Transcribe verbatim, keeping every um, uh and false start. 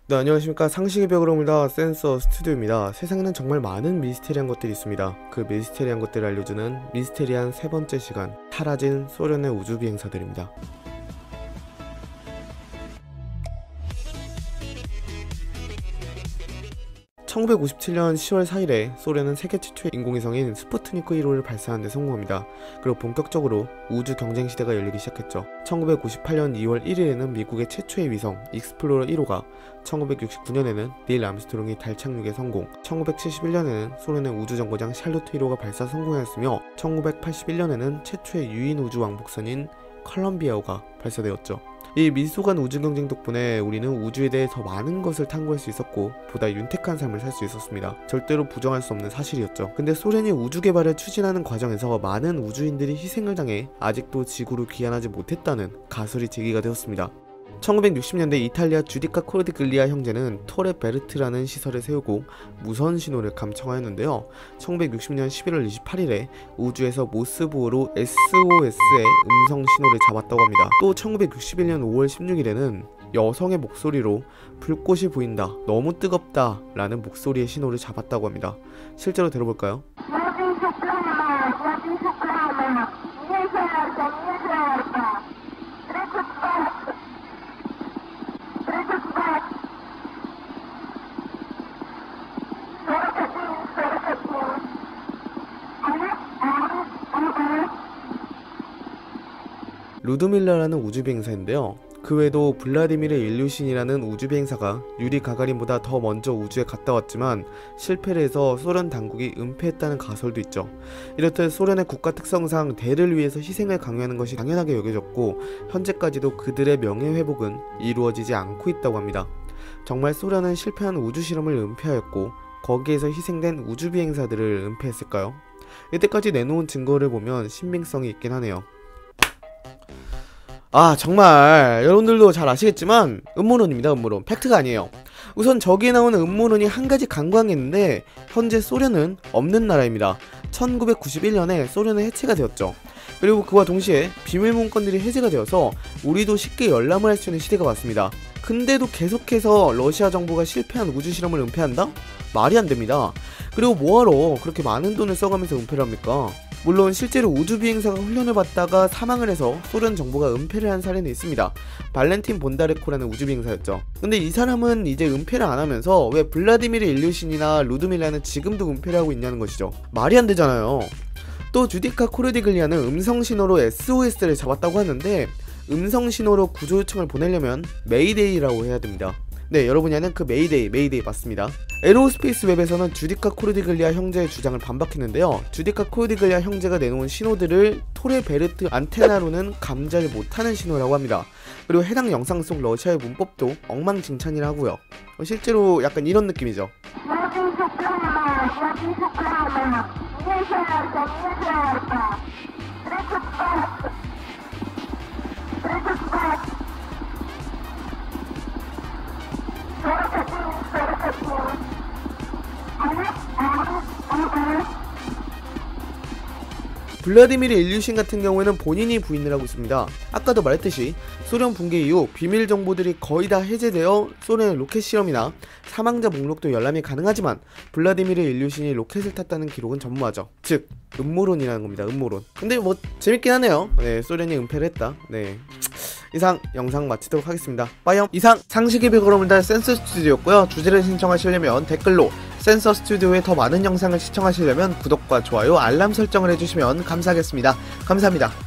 네, 안녕하십니까. 상식의 벽으로 옵니다. 센서 스튜디오입니다. 세상에는 정말 많은 미스테리한 것들이 있습니다. 그 미스테리한 것들을 알려주는 미스테리한 세 번째 시간, 사라진 소련의 우주 비행사들입니다. 천구백오십칠 년 시월 사일에 소련은 세계 최초의 인공위성인 스푸트니크 일 호를 발사하는 데 성공합니다. 그리고 본격적으로 우주 경쟁 시대가 열리기 시작했죠. 천구백오십팔 년 이월 일일에는 미국의 최초의 위성 익스플로러 일 호가, 천구백육십구 년에는 닐 암스트롱이 달 착륙에 성공, 천구백칠십일 년에는 소련의 우주정거장 샬루트 일 호가 발사 성공하였으며 천구백팔십일 년에는 최초의 유인 우주 왕복선인 컬럼비아호가 발사되었죠. 이 미숙한 우주 경쟁 덕분에 우리는 우주에 대해 더 많은 것을 탐구할 수 있었고 보다 윤택한 삶을 살 수 있었습니다. 절대로 부정할 수 없는 사실이었죠. 근데 소련이 우주 개발을 추진하는 과정에서 많은 우주인들이 희생을 당해 아직도 지구로 귀환하지 못했다는 가설이 제기가 되었습니다. 천구백육십 년대 이탈리아 주디카 코르디글리아 형제는 토레 베르트라는 시설을 세우고 무선 신호를 감청하였는데요. 천구백육십 년 십일월 이십팔일에 우주에서 모스보어로 에스오에스의 음성 신호를 잡았다고 합니다. 또 천구백육십일 년 오월 십육일에는 여성의 목소리로 불꽃이 보인다, 너무 뜨겁다 라는 목소리의 신호를 잡았다고 합니다. 실제로 들어볼까요? 루드밀라라는 우주비행사인데요. 그 외에도 블라디미르 일류신이라는 우주비행사가 유리 가가린보다 더 먼저 우주에 갔다 왔지만 실패를 해서 소련 당국이 은폐했다는 가설도 있죠. 이렇듯 소련의 국가 특성상 대를 위해서 희생을 강요하는 것이 당연하게 여겨졌고 현재까지도 그들의 명예회복은 이루어지지 않고 있다고 합니다. 정말 소련은 실패한 우주실험을 은폐하였고 거기에서 희생된 우주비행사들을 은폐했을까요? 이때까지 내놓은 증거를 보면 신빙성이 있긴 하네요. 아, 정말 여러분들도 잘 아시겠지만 음모론입니다. 음모론. 팩트가 아니에요. 우선 저기에 나오는 음모론이 한 가지 강광했는데 현재 소련은 없는 나라입니다. 천구백구십일 년에 소련은 해체가 되었죠. 그리고 그와 동시에 비밀 문건들이 해제가 되어서 우리도 쉽게 열람을 할 수 있는 시대가 왔습니다. 근데도 계속해서 러시아 정부가 실패한 우주 실험을 은폐한다? 말이 안 됩니다. 그리고 뭐하러 그렇게 많은 돈을 써가면서 은폐를 합니까? 물론 실제로 우주비행사가 훈련을 받다가 사망을 해서 소련 정부가 은폐를 한 사례는 있습니다. 발렌틴 본다레코라는 우주비행사였죠. 근데 이 사람은 이제 은폐를 안 하면서 왜 블라디미르 일류신이나 루드밀라는 지금도 은폐를 하고 있냐는 것이죠. 말이 안 되잖아요. 또 주디카 코르디글리아는 음성신호로 에스오에스를 잡았다고 하는데 음성신호로 구조 요청을 보내려면 메이데이라고 해야 됩니다. 네, 여러분이 아는 그 메이데이, 메이데이 맞습니다. 에로스페이스 웹에서는 주디카 코르디글리아 형제의 주장을 반박했는데요. 주디카 코르디글리아 형제가 내놓은 신호들을 토레 베르트 안테나로는 감지를 못하는 신호라고 합니다. 그리고 해당 영상 속 러시아의 문법도 엉망진창이라 하고요. 실제로 약간 이런 느낌이죠. 블라디미르 일류신 같은 경우에는 본인이 부인을 하고 있습니다. 아까도 말했듯이 소련 붕괴 이후 비밀 정보들이 거의 다 해제되어 소련의 로켓 실험이나 사망자 목록도 열람이 가능하지만 블라디미르 일류신이 로켓을 탔다는 기록은 전무하죠. 즉 음모론이라는 겁니다. 음모론. 근데 뭐 재밌긴 하네요. 네, 소련이 은폐를 했다. 네. 이상 영상 마치도록 하겠습니다. 빠이염. 이상 상식의 벽으로 옵니다. 센서 스튜디오였고요. 주제를 신청하시려면 댓글로, 센서 스튜디오의 더 많은 영상을 시청하시려면 구독과 좋아요, 알람 설정을 해주시면 감사하겠습니다. 감사합니다.